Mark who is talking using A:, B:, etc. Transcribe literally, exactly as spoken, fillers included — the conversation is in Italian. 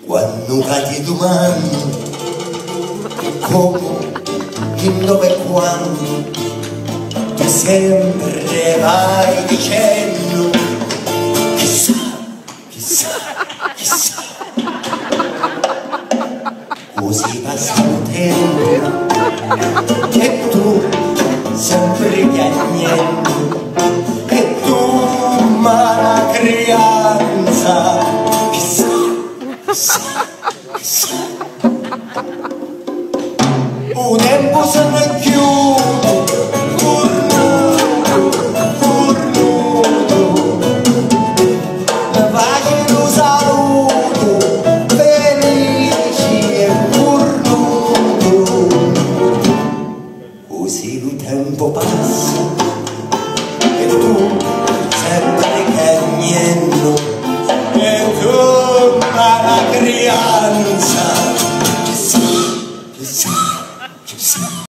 A: Quando cadi domani, come, in dove e quando, tu sempre vai dicendo chissà, chissà, chissà. Così passa il tempo che tu sempre piagnendo, e tu ma la creanza chissà, chissà, chissà. Un tempo sono chiuso, cornuto, cornuto, mi faccio un saluto, felice e cornuto. Così il tempo passa e tu sempre cagnendo, e tu ma la creanza chissà, chissà.